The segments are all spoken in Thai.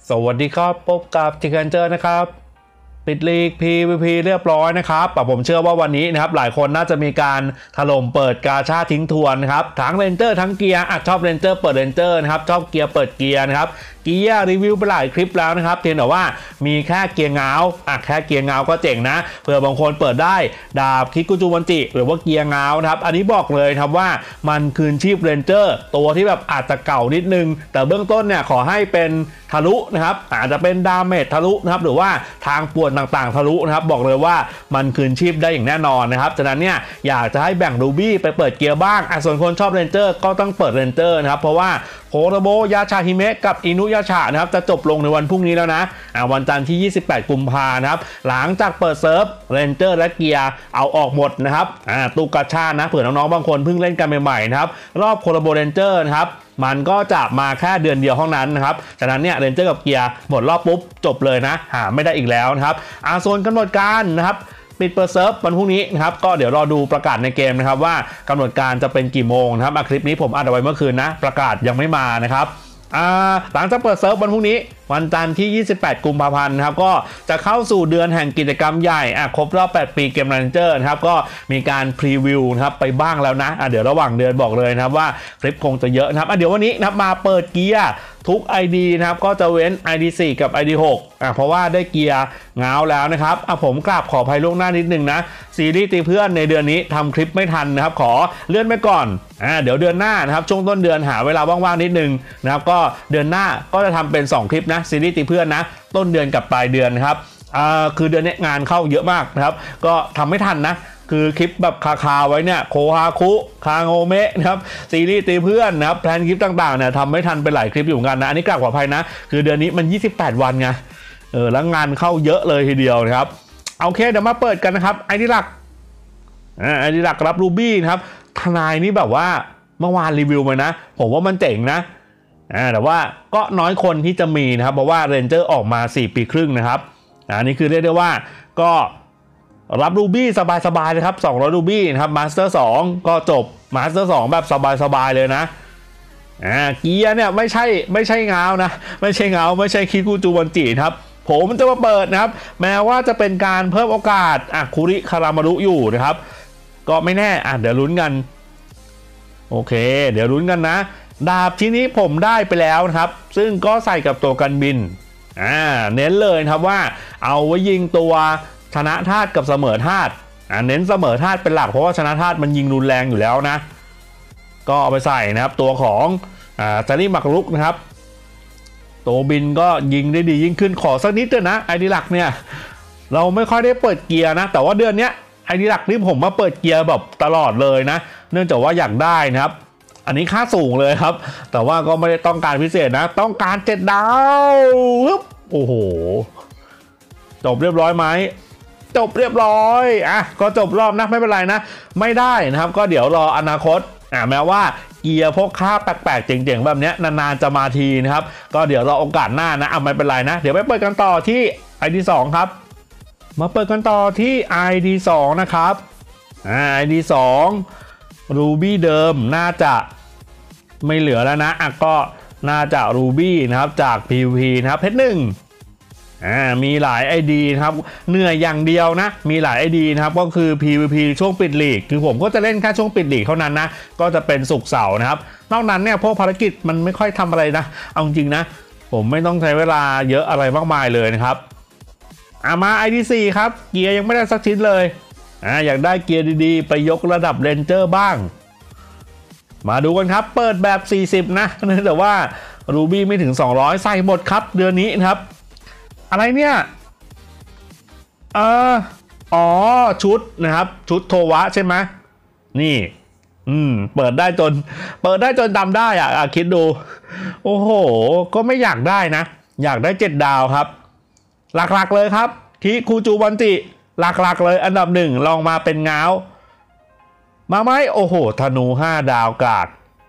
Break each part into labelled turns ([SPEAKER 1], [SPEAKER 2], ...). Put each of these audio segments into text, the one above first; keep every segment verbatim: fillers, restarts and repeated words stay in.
[SPEAKER 1] สวัสดีครับพบกับทิกเกนเจอร์นะครับปิดลีก พี วี พี เรียบร้อยนะครับแต่ผมเชื่อว่าวันนี้นะครับหลายคนน่าจะมีการถล่มเปิดกาชาทิ้งทวนนะครับทั้งเรนเจอร์ทั้งเกียร์อ่ะชอบเรนเจอร์เปิดเรนเจอร์นะครับชอบเกียร์เปิดเกียร์นะครับเกียร์รีวิวไปหลายคลิปแล้วนะครับเพียงแต่ว่ามีแค่เกียร์เงาอ่ะแค่เกียร์เงาก็เจ๋งนะเผื่อบางคนเปิดได้ดาบคิกุจูวันจิหรือว่าเกียร์เงานะครับอันนี้บอกเลยครับว่ามันคืนชีพเรนเจอร์ตัวที่แบบอาจจะเก่านิดนึงแต่เบื้องต้นเนี่ยขอให้เป็นทะลุนะครับอาจจะเป็นดาเมจทะลุนะครับหรือว่าทางป่วนต่างๆทะลุนะครับบอกเลยว่ามันคืนชีพได้อย่างแน่นอนนะครับฉะนั้นเนี่ยอยากจะให้แบ่งรูบี้ไปเปิดเกียร์บ้างอ่ะส่วนคนชอบเรนเจอร์ก็ต้องเปิดเรนเจอร์นะครับเพราะว่าโคโรโบยาชาฮิเมะกับอินุยาชานะครับจะจบลงในวันพรุ่งนี้แล้วนะอ่ะวันจันทร์ที่ยี่สิบแปดกุมภาพันธ์นะครับหลังจากเปิดเซิร์ฟเรนเจอร์และเกียร์เอาออกหมดนะครับอ่าตู้กาชานะเผื่อน้องๆบางคนเพิ่งเล่นกันใหม่ๆนะครับรอบโคโรโบเรนเจอร์นะครับมันก็จะมาแค่เดือนเดียวเท่านั้นนะครับฉะนั้นเนี่ยเรนเจอร์กับเกียร์หมดรอบปุ๊บจบเลยนะหาไม่ได้อีกแล้วนะครับอ่าส่วนกำหนดการนะครับปิดเปิดเซิร์ฟวันพรุ่งนี้นะครับก็เดี๋ยวรอดูประกาศในเกมนะครับว่ากำหนดการจะเป็นกี่โมงนะครับคลิปนี้ผมอัดเอาไว้เมื่อคืนนะประกาศยังไม่มานะครับหลังจากเปิดเซิร์ฟวันพรุ่งนี้วันจันทร์ที่ยี่สิบแปดกุมภาพันธ์นะครับก็จะเข้าสู่เดือนแห่งกิจกรรมใหญ่อ่ะครบรอบแปดปีเกมเรนเจอร์นะครับก็มีการพรีวิวนะครับไปบ้างแล้วนะอ่ะเดี๋ยวระหว่างเดือนบอกเลยนะครับว่าคลิปคงจะเยอะนะครับอ่ะเดี๋ยววันนี้นะครับมาเปิดเกียร์ทุก ไอ ดี นะครับก็จะเว้น ไอ ดี สี่ กับ ไอ ดี หกอ่ะเพราะว่าได้เกียร์เงาแล้วนะครับอ่ะผมกราบขออภัยล่วงหน้านิดนึงนะซีรีส์ตีเพื่อนในเดือนนี้ทำคลิปไม่ทันนะครับขอเลื่อนไปก่อนอ่าเดี๋ยวเดือนหน้านะครับช่วงต้นเดือนหาเวลาว่างๆนิดนึงนะครับก็เดือนหน้าก็จะทำเป็นสองคลิปนะซีรีส์ตีเพื่อนนะต้นเดือนกับปลายเดือนนะครับอ่าคือเดือนนี้งานเข้าเยอะมากนะครับก็ทำไม่ทันนะคือคลิปแบบคาๆไว้เนี่ยโคฮาคุคาโงเมะนะครับซีรีส์ตีเพื่อนนะครับแพลนคลิปต่างๆเนี่ยทำไม่ทันไปหลายคลิปอยู่กันนะอันนี้กราบขออภัยนะคือเดือนนี้มันยี่สิบแปดวันไงเออแล้วงานเข้าเยอะเลยทีเดียวนะครับโอเคเดี๋ยวมาเปิดกันนะครับไอดีหลักอ่าไอดีหลักรับรูบี้นะครับทนายนี่แบบว่าเมื่อวานรีวิวมานะผมว่ามันเจ๋งนะอ่าแต่ว่าก็น้อยคนที่จะมีนะครับเพราะว่าเรนเจอร์ออกมาสี่ปีครึ่งนะครับอันนี้คือเรียกได้ว่าก็รับรูบี้สบายๆเลยครับสองร้อยรูบี้นะครับมาสเตอร์สองก็จบมาสเตอร์สองแบบสบายๆเลยนะอ่าเกียร์เนี่ยไม่ใช่ไม่ใช่เงานะไม่ใช่เงาไม่ใช่คิกุจูวันจิครับผมจะมาเปิดนะครับแม้ว่าจะเป็นการเพิ่มโอกาสอ่ะคุริคารามารุอยู่นะครับก็ไม่แน่อ่ะเดี๋ยวลุ้นกันโอเคเดี๋ยวลุ้นกันนะดาบชิ้นนี้ผมได้ไปแล้วนะครับซึ่งก็ใส่กับตัวกันบินอ่าเน้นเลยครับว่าเอาไว้ยิงตัวชนะธาตุกับเสมอธาตุอ่าเน้นเสมอธาตุเป็นหลักเพราะว่าชนะธาตุมันยิงรุนแรงอยู่แล้วนะก็เอาไปใส่นะครับตัวของอ่าจารีมักลุกนะครับตัวบินก็ยิงได้ดียิ่งขึ้นขอสักนิดเถอะนะไอดีหลักเนี่ยเราไม่ค่อยได้เปิดเกียร์นะแต่ว่าเดือนนี้ไอดีหลักนี่ผมมาเปิดเกียร์แบบตลอดเลยนะเนื่องจากว่าอยากได้นะครับอันนี้ค่าสูงเลยครับแต่ว่าก็ไม่ได้ต้องการพิเศษนะต้องการเจ็ดดาวโอ้โหจบเรียบร้อยไหมจบเรียบร้อยอ่ะก็จบรอบนะไม่เป็นไรนะไม่ได้นะครับก็เดี๋ยวรออนาคตอ่ะแม้ว่าเกียร์พวกค่าแปลกๆเจ๋งๆแบบนี้นานๆจะมาทีนะครับก็เดี๋ยวรอโอกาสหน้านะอ่ะไม่เป็นไรนะเดี๋ยวไปเปิดกันต่อที่ ไอ ดี สองครับมาเปิดกันต่อที่ ไอ ดี สองนะครับอ่า ไอ ดี สองรูบี้เดิมน่าจะไม่เหลือแล้วนะอ่ะก็น่าจะรูบี้นะครับจาก พี วี พี นะครับเพชรหนึ่งอ่ามีหลาย ไอ ดี นะครับเหนื่อยอย่างเดียวนะมีหลาย ไอ ดี นะครับก็คือ พี วี พี ช่วงปิดลีกคือผมก็จะเล่นแค่ช่วงปิดลีกเท่านั้นนะก็จะเป็นศุกร์เสาร์นะครับนอกนั้นเนี่ยพวกภารกิจมันไม่ค่อยทำอะไรนะเอาจริงนะผมไม่ต้องใช้เวลาเยอะอะไรมากมายเลยนะครับอ่ามา ไอ ดี สี่ครับเกียร์ยังไม่ได้สักชิ้นเลยอ่าอยากได้เกียร์ดีๆไปยกระดับเรนเจอร์บ้างมาดูกันครับเปิดแบบสี่สิบนะเนื่องจากว่ารูบี้ไม่ถึงสองร้อยใส่หมดครับเดือนนี้นะครับอะไรเนี่ยเอออ๋อชุดนะครับชุดโทวะใช่ไหมนี่อืมเปิดได้จนเปิดได้จนดำได้อ่ะคิดดูโอ้โหก็ไม่อยากได้นะอยากได้เจ็ดดาวครับหลักๆเลยครับคิคุจูวันจิหลักๆเลยอันดับหนึ่งลองมาเป็นเงามาไหมโอ้โหธนูห้าดาวกาด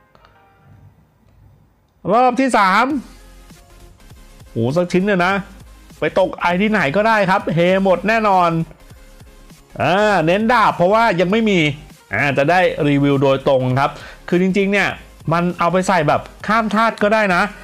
[SPEAKER 1] รอบที่สามโอ้สักชิ้นเนี่ยนะไปตกไอที่ไหนก็ได้ครับเฮหมดแน่นอนอ่าเน้นดาบเพราะว่ายังไม่มีอ่าจะได้รีวิวโดยตรงครับคือจริงๆเนี่ยมันเอาไปใส่แบบข้ามธาตุก็ได้นะ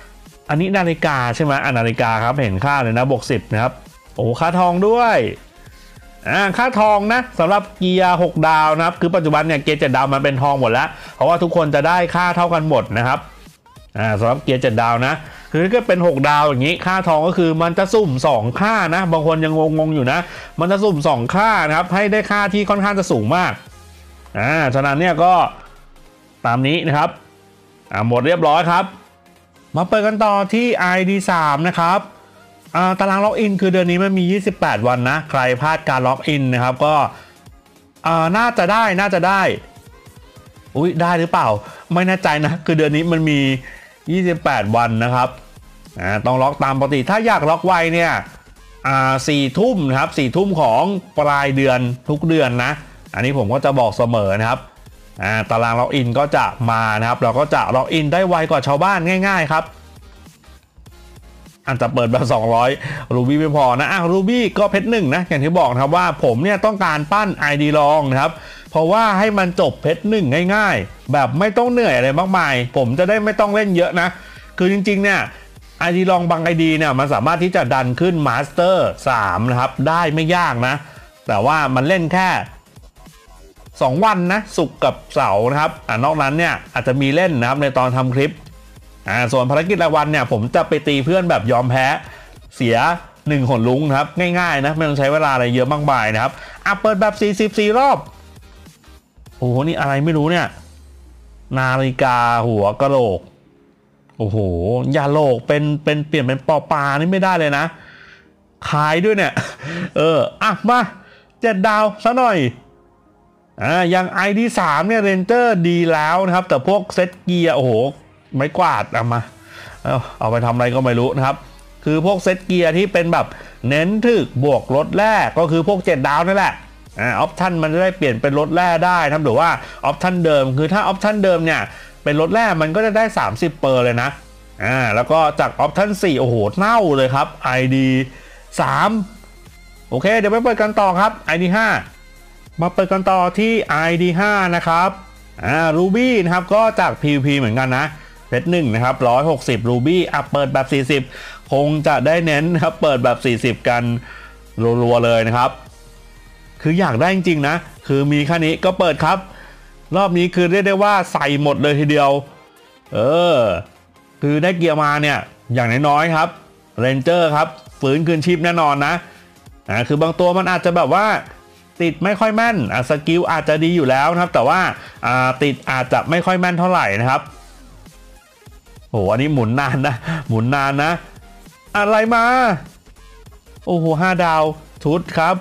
[SPEAKER 1] อันนี้นาฬิกาใช่ไหมอ่านาฬิกาครับเห็นค่าเลยนะบวกสิบนะครับโอ้ค่าทองด้วยอ่าค่าทองนะสำหรับเกียร์หกดาวนะครับคือปัจจุบันเนี่ยเกียร์เจ็ดดาวมันเป็นทองหมดแล้วเพราะว่าทุกคนจะได้ค่าเท่ากันหมดนะครับอ่าสำหรับเกียร์เจ็ดดาวนะคือก็เป็นหกดาวอย่างนี้ค่าทองก็คือมันจะสุ่มสองค่านะบางคนยังงงๆอยู่นะมันจะสุ่มสองค่านะครับให้ได้ค่าที่ค่อนข้างจะสูงมากอ่าฉะนั้นเนี่ยก็ตามนี้นะครับอ่าหมดเรียบร้อยครับมาเปิดกันต่อที่ ไอ ดี สาม นะครับอ่าตารางล็อกอินคือเดือนนี้มันมียี่สิบแปดวันนะใครพลาดการล็อกอินนะครับก็อ่าน่าจะได้น่าจะได้อุ้ยได้หรือเปล่าไม่แน่ใจนะคือเดือนนี้มันมียี่สิบแปดวันนะครับอ่าต้องล็อกตามปกติถ้าอยากล็อกไวเนี่ยอ่าสี่ทุ่มนะครับสี่ทุ่มของปลายเดือนทุกเดือนนะอันนี้ผมก็จะบอกเสมอนะครับอ่าตารางล็อกอินก็จะมานะครับเราก็จะล็อกอินได้ไวกว่าชาวบ้านง่ายๆครับอาจจะเปิดแบบสองร้อยรูบี้ไม่พอนะอ่ะรูบี้ก็เพชรหนึ่งนะอย่างที่บอกนะครับว่าผมเนี่ยต้องการปั้น ไอ ดี ลองนะครับเพราะว่าให้มันจบเพชรหนึ่งง่ายๆแบบไม่ต้องเหนื่อยอะไรมากมายผมจะได้ไม่ต้องเล่นเยอะนะคือจริงๆเนี่ย ไอ ดี ลองบาง ไอ ดี เนี่ยมันสามารถที่จะดันขึ้นมาสเตอร์สามนะครับได้ไม่ยากนะแต่ว่ามันเล่นแค่สองวันนะศุกร์กับเสาร์นะครับอ่านอกนั้นเนี่ยอาจจะมีเล่นนะครับในตอนทำคลิปอ่าส่วนภารกิจรายวันเนี่ยผมจะไปตีเพื่อนแบบยอมแพ้เสียหนึ่งขนลุงนะครับง่ายๆนะไม่ต้องใช้เวลาอะไรเยอะมากมายนะครับอ่ะเปิดแบบสี่สิบสี่รอบโอ้โหนี่อะไรไม่รู้เนี่ยนาฬิกาหัวกะโหลกโอ้โหอย่าโหลกเป็นเป็นเปลี่ยนเป็นปอปลานี่ไม่ได้เลยนะขายด้วยเนี่ยเอออ่ะมาเจ็ดดาวซะหน่อยอ่าอย่าง ไอ ดี สามเนี่ยเรนเจอร์ดีแล้วนะครับแต่พวกเซตเกียร์โอ้โหไม้กวาดเอามาเอาเอาไปทำอะไรก็ไม่รู้นะครับคือพวกเซตเกียร์ที่เป็นแบบเน้นถึกบวกรถแรกก็คือพวกเจ็ดดาวนั่นแหละอ่าออปชั่นมันจะได้เปลี่ยนเป็นรถแร่ได้นะครับหรือว่าออปชั่นเดิมคือถ้าออปชั่นเดิมเนี่ยเป็นรถแร่มันก็จะได้สามสิบเปอร์เลยนะอ่าแล้วก็จากออปชั่นสี่โอ้โหเน่าเลยครับ ไอ ดี สามโอเคเดี๋ยวไปเปิดกันต่อครับ ไอ ดี ห้ามาเปิดกันต่อที่ ไอ ดี ห้านะครับอ่า Ruby นะครับก็จาก พี วี พี เหมือนกันนะเพชรหนึ่งนะครับหนึ่งร้อยหกสิบ Ruby อ่ะเปิดแบบสี่สิบคงจะได้เน้นนะครับเปิดแบบสี่สิบกันรัวๆเลยนะครับคืออยากได้จริงๆนะคือมีแค่นี้ก็เปิดครับรอบนี้คือเรียกได้ว่าใส่หมดเลยทีเดียวเออคือได้เกียร์มาเนี่ยอย่างน้อยๆครับเรนเจอร์ครับฟื้นคืนชีพแน่นอนนะอ่าคือบางตัวมันอาจจะแบบว่าติดไม่ค่อยแม่นอ่ะสกิลอาจจะดีอยู่แล้วนะครับแต่ว่าอ่าติดอาจจะไม่ค่อยแม่นเท่าไหร่นะครับโอ้โหอันนี้หมุนนานนะหมุนนานนะอะไรมาโอ้โหห้าดาวชุดครับ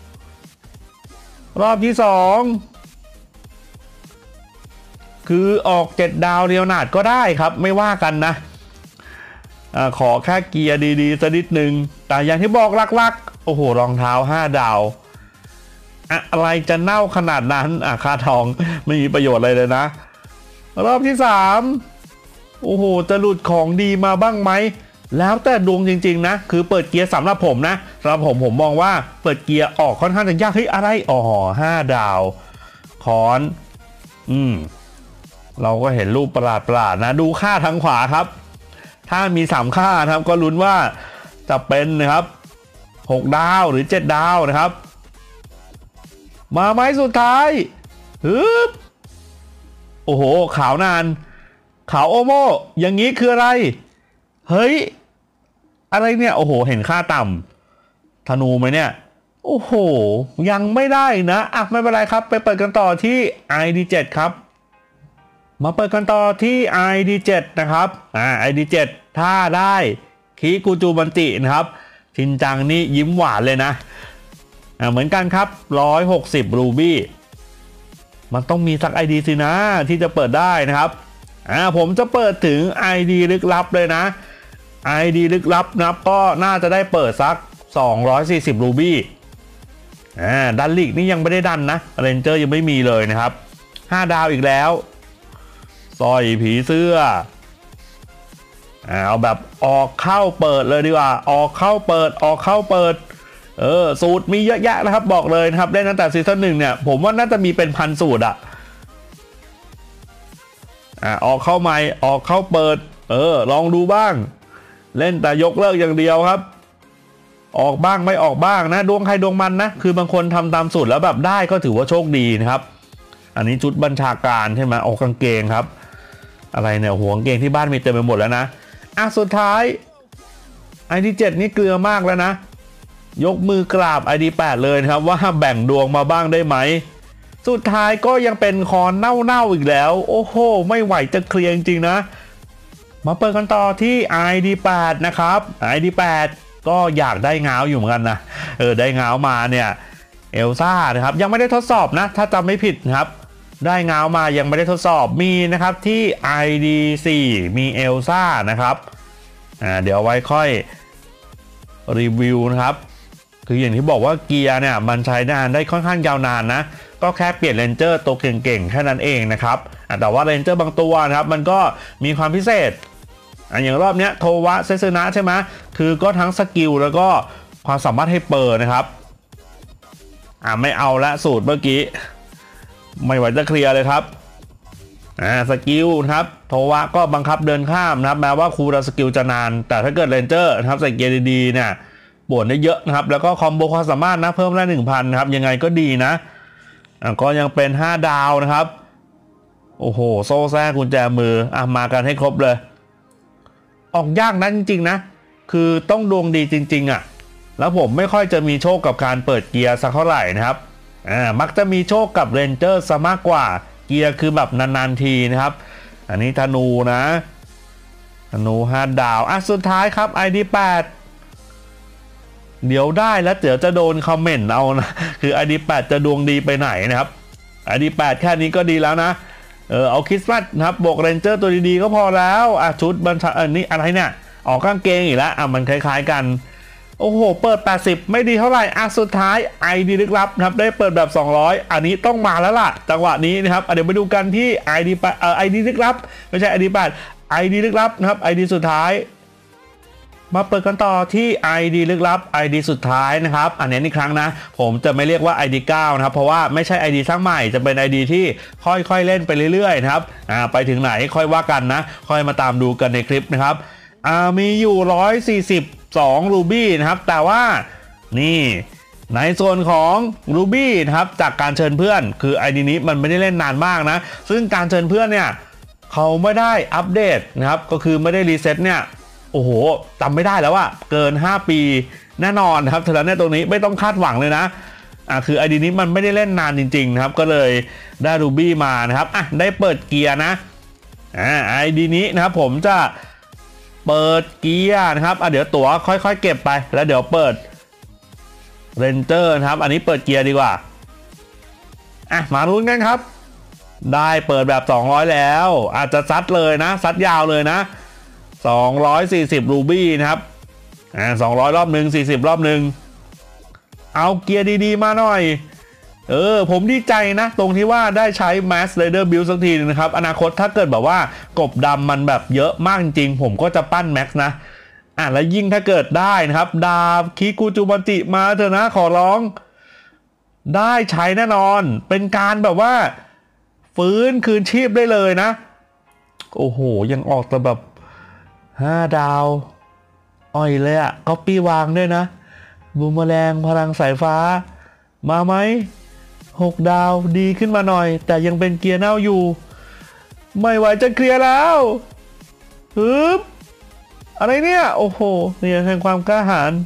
[SPEAKER 1] รอบที่สองคือออกเจ็ดดาวเรียวนาดก็ได้ครับไม่ว่ากันนะอ่าขอแค่เกียร์ดีๆสักนิดนึงแต่อย่างที่บอกลักๆโอ้โหรองเท้าห้าดาวอะไรจะเน่าขนาดนั้นอ่ะค่าทองไม่มีประโยชน์อะไรเลยนะรอบที่สามโอ้โหจะหลุดของดีมาบ้างไหมแล้วแต่ดวงจริงๆนะคือเปิดเกียร์สำหรับผมนะสำหรับผมผมมองว่าเปิดเกียร์ออกค่อนข้างจะยากเฮ้ยอะไรอ๋อห้าดาวคอนอืมเราก็เห็นรูปประหลาดประหลาดนะดูค่าทางขวาครับถ้ามีสามค่านะครับก็ลุ้นว่าจะเป็นนะครับหกดาวหรือเจ็ดดาวนะครับมาไม้สุดท้ายฮึบโอ้โหขาวนานขาวโอโมอย่างนี้คืออะไรเฮ้ยอะไรเนี่ยโอ้โหเห็นค่าต่ำธนูไหมเนี่ยโอ้โหยังไม่ได้นะอ่ะไม่เป็นไรครับไปเปิดกันต่อที่ ไอ ดี เจ็ด ครับมาเปิดกันต่อที่ ไอ ดี เจ็ด นะครับอ่า ไอ ดี เจ็ด ถ้าได้คิกูจูบันตินะครับชินจังนี่ยิ้มหวานเลยนะอ่าเหมือนกันครับหนึ่งร้อยหกสิบ Ruby มันต้องมีสัก ไอ ดี สินะที่จะเปิดได้นะครับอ่าผมจะเปิดถึง ไอ ดี ลึกลับเลยนะ ไอ ดี ลึกลับนะครับก็น่าจะได้เปิดสักสองร้อยสี่สิบ Ruby อ่าดันลีกนี่ยังไม่ได้ดันนะเรนเจอร์ยังไม่มีเลยนะครับห้าดาวอีกแล้วสร้อยผีเสื้อเอาแบบออกเข้าเปิดเลยดีกว่าออกเข้าเปิดออกเข้าเปิดเออสูตรมีเยอะแยะนะครับบอกเลยนะครับได้ตั้งแต่ซีซั่นหนึ่งเนี่ยผมว่าน่าจะมีเป็นพันสูตรอะอ่ะออกเข้าใหม่ออกเข้าเปิดเออลองดูบ้างเล่นแต่ยกเลิกอย่างเดียวครับออกบ้างไม่ออกบ้างนะดวงใครดวงมันนะคือบางคนทำตามสูตรแล้วแบบได้ก็ถือว่าโชคดีนะครับอันนี้ชุดบัญชาการใช่ไหมออกกางเกงครับอะไรเนี่ยหัวกางเกงที่บ้านมีเต็มไปหมดแล้วนะอ่ะสุดท้ายไอดีเจ็ดนี่เกลือมากแล้วนะยกมือกราบ ไอ ดี แปดเลยนะครับว่าแบ่งดวงมาบ้างได้ไหมสุดท้ายก็ยังเป็นคอนเน่าๆอีกแล้วโอ้โหไม่ไหวจะเคลียร์จริงๆนะมาเปิดกันต่อที่ ไอ ดี แปด นะครับ ไอ ดี แปด ก็อยากได้ง้าวอยู่เหมือนกันนะเออได้ง้าวมาเนี่ยเอลซ่านะครับยังไม่ได้ทดสอบนะถ้าจำไม่ผิดนะครับได้ง้าวมายังไม่ได้ทดสอบมีนะครับที่ ไอ ดี สี่ มีเอลซ่านะครับอ่าเดี๋ยวไว้ค่อยรีวิวนะครับคืออย่างที่บอกว่าเกียร์เนี่ยมันใช้นานได้ค่อนข้างยาวนานนะก็แค่เปลี่ยนเรนเจอร์ตัวเก่งๆแค่นั้นเองนะครับแต่ว่าเรนเจอร์บางตัวนะครับมันก็มีความพิเศษอย่างรอบนี้โทวะเซซึนะใช่ไหมคือก็ทั้งสกิลแล้วก็ความสามารถให้เปิดนะครับอ่าไม่เอาละสูตรเมื่อกี้ไม่ไหวจะเคลียร์เลยครับอ่าสกิลนะครับโทวะก็บังคับเดินข้ามนะครับแม้ว่าคูลสกิลจะนานแต่ถ้าเกิดเรนเจอร์นะครับใส่เกียร์ดีๆเนี่ยปวดได้เยอะนะครับแล้วก็คอมโบความสามารถนะเพิ่มได้ หนึ่งพัน นะครับยังไงก็ดีนะอ่าก็ยังเป็นห้าดาวนะครับโอ้โหโซ่แซ่กุญแจมืออ่ะมากันให้ครบเลยออกยากนะจริงๆนะคือต้องดวงดีจริงๆอ่ะแล้วผมไม่ค่อยจะมีโชคกับการเปิดเกียร์สักเท่าไหร่นะครับอ่ามักจะมีโชคกับเรนเจอร์ซะมากกว่าเกียร์คือแบบนานๆทีนะครับอันนี้ธนูนะธนูห้าดาวอ่ะสุดท้ายครับ ไอ ดี แปด เดี๋ยวได้แล้วเดี๋ยวจะโดนคอมเมนต์เอานะคือ ไอ ดี แปด จะดวงดีไปไหนนะครับ ไอ ดี แปด แค่นี้ก็ดีแล้วนะเออเอาคริสต์มาสนะครับบวกเรนเจอร์ตัวดีๆก็พอแล้วอ่ะชุดบัญชาอันนี้อะไรเนี่ยออกกางเกงอีกแล้วอ่ะมันคล้ายๆกันโอ้โหเปิดแปดสิบไม่ดีเท่าไหร่อ่ะสุดท้าย ไอ ดี ลึกลับนะครับได้เปิดแบบสองร้อยอันนี้ต้องมาแล้วล่ะจังหวะนี้นะครับเดี๋ยวไปดูกันที่ ไอ ดี แปด เอ่อ ไอ ดี ลึกลับไม่ใช่ ไอ ดี แปด ไอ ดี ลึกลับนะครับ ไอ ดี สุดท้ายมาเปิดกันต่อที่ ไอ ดี ลึกลับ ไอ ดี สุดท้ายนะครับอันนี้อีกครั้งนะผมจะไม่เรียกว่า ไอ ดี เก้า นะครับเพราะว่าไม่ใช่ ไอ ดี สร้างใหม่จะเป็น ไอ ดี ที่ค่อยๆเล่นไปเรื่อยๆนะครับอ่าไปถึงไหนค่อยว่ากันนะค่อยมาตามดูกันในคลิปนะครับอ่ามีอยู่หนึ่งร้อยสี่สิบสองรูบี้นะครับแต่ว่านี่ในส่วนของรูบี้นะครับจากการเชิญเพื่อนคือ ไอ ดี นี้มันไม่ได้เล่นนานมากนะซึ่งการเชิญเพื่อนเนี่ยเขาไม่ได้อัปเดตนะครับก็คือไม่ได้รีเซ็ตเนี่ยโอ้โหจำไม่ได้แล้วว่าเกินห้าปีแน่นอนนะครับฉะนั้นในตรงนี้ไม่ต้องคาดหวังเลยนะอ่ะคือ ไอ ดี นี้มันไม่ได้เล่นนานจริงๆนะครับก็เลยได้รูบี้มานะครับอ่ะได้เปิดเกียร์นะอ่า ไอ ดี นี้นะครับผมจะเปิดเกียร์นะครับอ่ะเดี๋ยวตั๋วค่อยๆเก็บไปแล้วเดี๋ยวเปิดเรนเจอร์นะครับอันนี้เปิดเกียร์ดีกว่าอ่ะมาลุ้นกันครับได้เปิดแบบสองร้อยแล้วอาจจะซัดเลยนะซัดยาวเลยนะสองร้อยสี่สิบรูบี้นะครับอ่าสองร้อยรอบหนึ่งสี่สิบรอบหนึ่งเอาเกียร์ดีๆมาหน่อยเออผมดีใจนะตรงที่ว่าได้ใช้ Mass Rider Build สักทีนึงนะครับอนาคตถ้าเกิดแบบว่ากบดำมันแบบเยอะมากจริงๆผมก็จะปั้น Max นะอ่ะแล้วยิ่งถ้าเกิดได้นะครับดาบคิกุจูบันจิมาเถอะนะขอร้องได้ใช้แน่นอนเป็นการแบบว่าฟื้นคืนชีพได้เลยนะโอ้โหยังออกแต่แบบห้าดาวอ่อยเลยอะก๊อปปี้วางด้วยนะบูมแมลงพลังสายฟ้ามาไหมหกดาวดีขึ้นมาหน่อยแต่ยังเป็นเกียร์เน่าอยู่ไม่ไหวจะเคลียร์แล้วฮึบอะไรเนี่ยโอ้โหเนี่ยแห่งความกล้าหาญ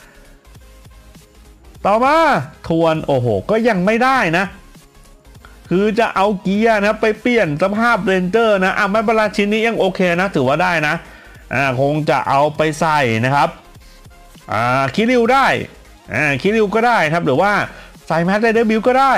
[SPEAKER 1] ต่อมาทวนโอ้โหก็ยังไม่ได้นะคือจะเอาเกียร์นะไปเปลี่ยนสภาพเรนเจอร์นะอ่ะไม่เป็นไรชิ้นนี้ยังโอเคนะถือว่าได้นะอ่าคงจะเอาไปใส่นะครับอ่าคิริวได้อ่าคิริวก็ได้ครับหรือว่าใส่แมสไรเดอร์บิวก็ได้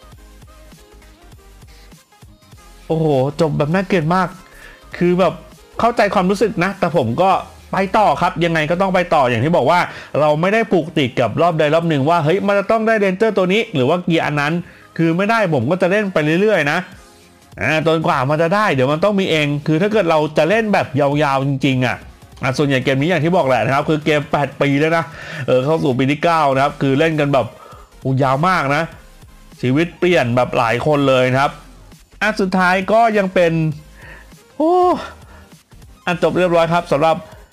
[SPEAKER 1] โอ้โหจบแบบน่าเกลียดมากคือแบบเข้าใจความรู้สึกนะแต่ผมก็ไปต่อครับยังไงก็ต้องไปต่ออย่างที่บอกว่าเราไม่ได้ผูกติดกับรอบใดรอบหนึ่งว่าเฮ้ยมันจะต้องได้เรนเจอร์ตัวนี้หรือว่าเกียร์อันนั้นคือไม่ได้ผมก็จะเล่นไปเรื่อยๆนะอ่าจนกว่ามันจะได้เดี๋ยวมันต้องมีเองคือถ้าเกิดเราจะเล่นแบบยาวๆจริงๆอ่ะอ่ะส่วนใหญ่เกมนี้อย่างที่บอกแหละนะครับคือเกมแปดปีแล้วนะเออเข้าสู่ปีที่เก้านะครับคือเล่นกันแบบยาวมากนะชีวิตเปลี่ยนแบบหลายคนเลยนะครับอ่ะสุดท้ายก็ยังเป็นโอ้อันจบเรียบร้อยครับสำหรับ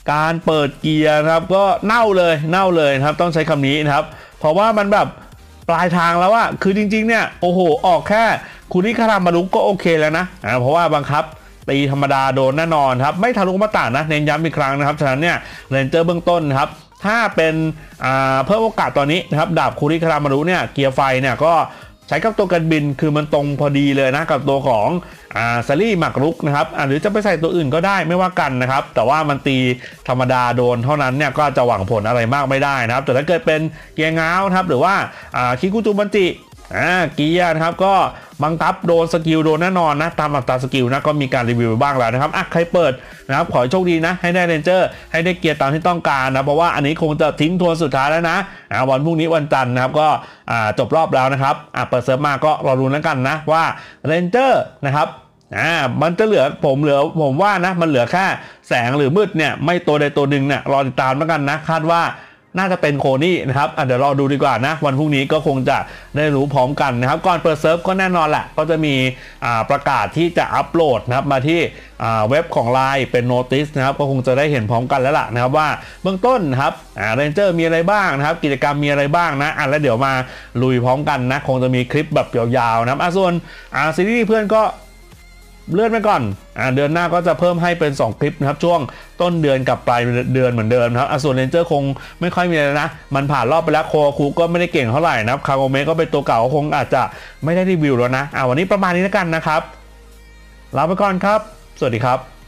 [SPEAKER 1] การเปิดเกียร์นะครับก็เน่าเลยเน่าเลยนะครับต้องใช้คำนี้นะครับเพราะว่ามันแบบปลายทางแล้วอะคือจริงๆเนี่ยโอ้โหออกแค่คุริคารามารุก็โอเคแล้วนะอ่าเพราะว่าบังคับตีธรรมดาโดนแน่นอนครับไม่ทะลุมาต่างนะเน้นย้ำอีกครั้งนะครับฉะนั้นเนี่ยเรนเจอร์เบื้องต้นนะครับถ้าเป็นอ่าเพิ่มโอกาสตอนนี้นะครับดาบคุริคารามารุเนี่ยเกียร์ไฟเนี่ยก็ใช้กับตัวกันบินคือมันตรงพอดีเลยนะกับตัวของอ่าซารี่หมักรุกนะครับอ่าหรือจะไปใส่ตัวอื่นก็ได้ไม่ว่ากันนะครับแต่ว่ามันตีธรรมดาโดนเท่านั้นเนี่ยก็จะหวังผลอะไรมากไม่ได้นะครับแต่ถ้าเกิดเป็นเกียร์ง้าวครับหรือว่าอ่าคิกุจูบันจิอ่าเกียร์นะครับก็บังคับโดนสกิลโดนแน่นอนนะตามอัตราสกิลนะก็มีการรีวิวไปบ้างแล้วนะครับอ่ะใครเปิดนะครับขอให้โชคดีนะให้ได้เรนเจอร์ให้ได้เกียร์ตามที่ต้องการนะเพราะว่าอันนี้คงจะทิ้งทวนสุดท้ายแล้วนะอ่าวันพรุ่งนี้วันจันทร์นะครับก็อ่าจบรอบแล้วนะครับอ่ะเปิดเซิร์ฟมาก็รอรุ้นแล้วกันนะว่าเรนเจอร์นะครับอ่ามันจะเหลือผมเหลือผมว่านะมันเหลือแค่แสงหรือมืดเนี่ยไม่ตัวใดตัวหนึ่งเนี่ยรอติดตามแล้วกันนะคาดว่าน่าจะเป็นโคนี่นะครับเดี๋ยวรอดูดีกว่านะวันพรุ่งนี้ก็คงจะได้รู้พร้อมกันนะครับก่อนเปิดเซิร์ฟก็แน่นอนแหละก็จะมีประกาศที่จะอัปโหลดนะครับมาที่เว็บของ ไลน์ เป็นโน้ติสนะครับก็คงจะได้เห็นพร้อมกันแล้วล่ะนะครับว่าเบื้องต้นนะครับเรนเจอร์มีอะไรบ้างนะครับกิจกรรมมีอะไรบ้างนะอ่ะแล้วเดี๋ยวมาลุยพร้อมกันนะคงจะมีคลิปแบบยาวๆนะครับอ่ะส่วนซีรีส์เพื่อนก็เลื่อนไปก่อนอ่าเดือนหน้าก็จะเพิ่มให้เป็นสองคลิปนะครับช่วงต้นเดือนกับปลายเดือนเหมือนเดิมนะครับส่วนเรนเจอร์คงไม่ค่อยมีอะไรนะมันผ่านรอบไปแล้วโคคูก็ไม่ได้เก่งเท่าไหร่นะครับคาโกเมะก็เป็นตัวเก่าคงอาจจะไม่ได้รีวิวแล้วนะอ่าวันนี้ประมาณนี้แล้วกันนะครับลาไปก่อนครับสวัสดีครับ